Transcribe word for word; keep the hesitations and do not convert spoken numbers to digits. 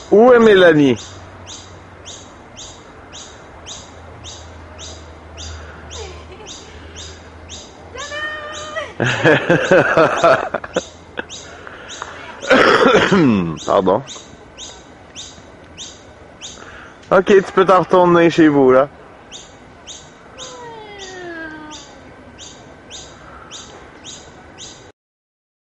Où est Mélanie? Pardon. Ok, tu peux t'en retourner chez vous, là.